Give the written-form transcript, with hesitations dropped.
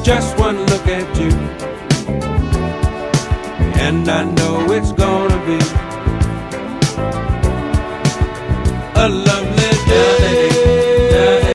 just one look at you, and I know it's gonna be a long